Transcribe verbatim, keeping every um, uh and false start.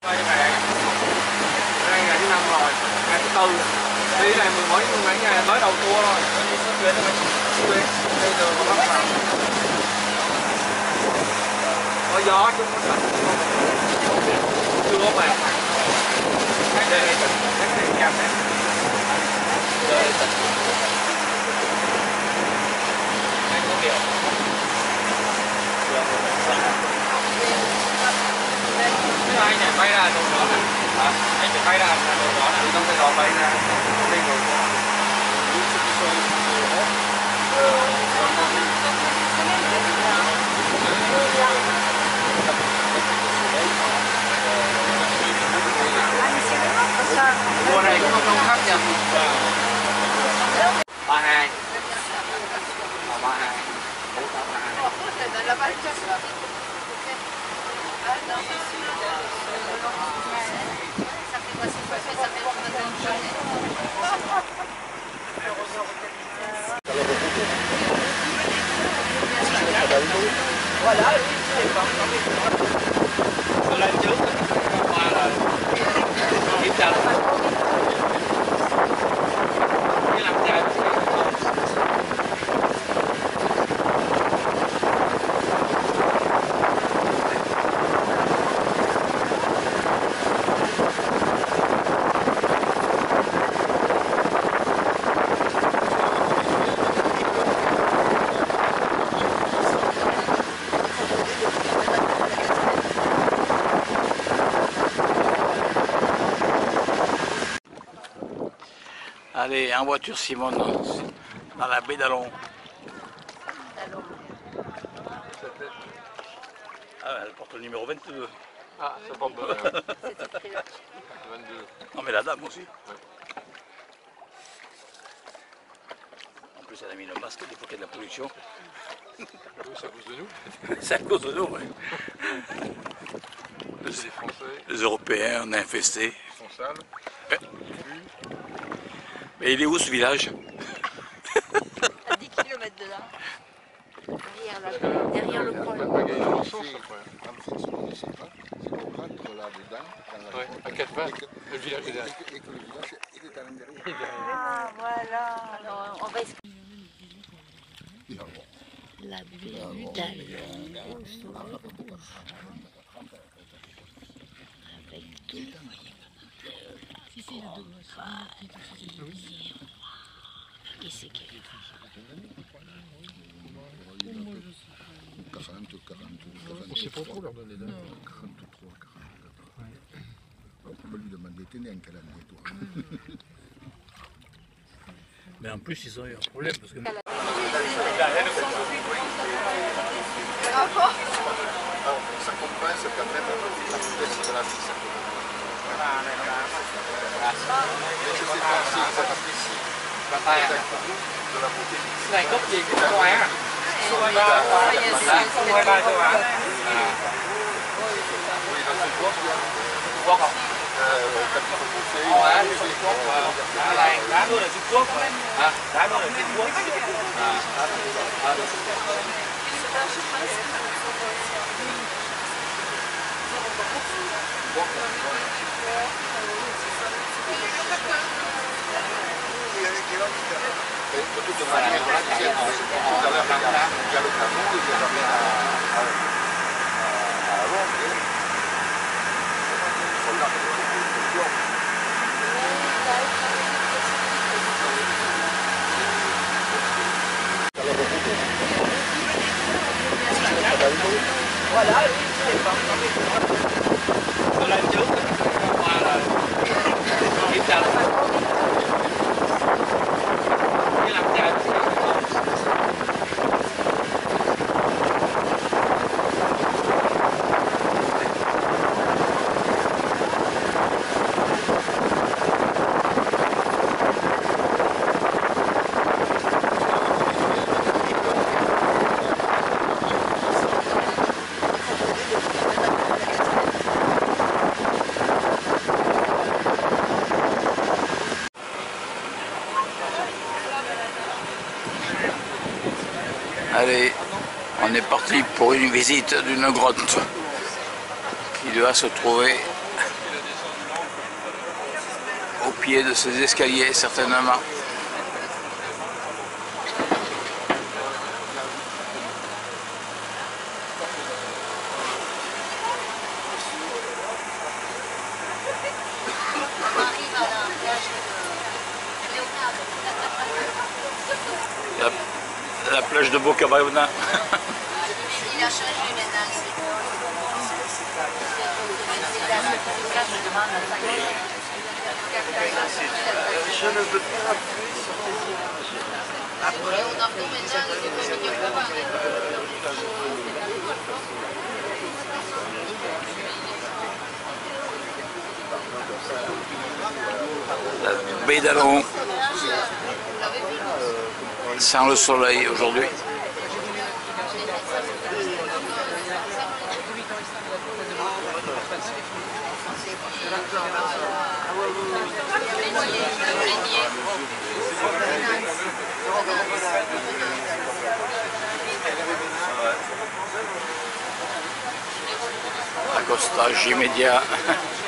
Đây ngày thứ năm rồi, ngày thứ tư. Đi này mười mấy mấy ngày tới đầu tour rồi. Đi xuất tuyến rồi. Tuyến. Bây giờ có bắt vào. Có gió chúng nó sạch. Chưa có bạc. Cái đây này cái này chạm đấy. Đây có kiểu. Cái anh này bay ra đồ đó này. Hả? Anh phải bay ra là đồ đó này. Trong cái đó bay ra. Đây rồi. Mùa này cũng không khác nhau. ba hai. ba hai. bốn tám ba hai. Voilà, oui, c'est lên trước qua rồi kiểm tra cái làm chạy Allez, en voiture Simone, dans la baie d'Allon. Ah, elle porte le numéro vingt-deux. Ah, ça porte euh, vingt-deux. Non mais la dame aussi. Ouais. En plus elle a mis le masque des fois qu'il y a de la pollution. Oui, c'est à cause de nous. C'est à cause de nous, oui. Les, les Français. Les Européens, on est infestés. Ils sont sales. Ouais. Mais il est où ce village? À dix kilomètres de là. Derrière, la, derrière le pont. Ouais, à quatre vingt, le village est derrière. Ah, voilà. Alors, on va escalader. La baie d'Allon. Avec tout. Et c'est quel quarante, quarante, On sait pas trop leur donner d'âge. quarante-trois, quarante. On va lui demander, t'es né en quelle année, toi? Mais en plus ils ont eu un problème parce que... Ça compense quand même la vitesse de la vie. Mais je sais pas si ça va ici. De la beauté. Này cấp gì cũng có á. Xôi ba khóa, xôi ba châu Á. Oui, dans ce cours, Trung Quốc không? quand il faut pousser, Ồ, á, Trung Quốc, đá này, đá luôn ở Trung Quốc. À, đá luôn ở Trung Quốc. À, à, được. de toute manière, tout à l'heure, il y a le canon, il y a le Voilà, oui, c'est pas ça lên trước qua rồi kiểm tra cái làm chạy Allez, on est parti pour une visite d'une grotte qui doit se trouver pied de ces escaliers, certainement. La, la plage de Bocabauna. Il a changé maintenant. Je ne veux pas appuyer sur tes images. Après, on en fait maintenant le mignon pour voir. La baie d'Alon, sans le soleil aujourd'hui. Accostage immédiat.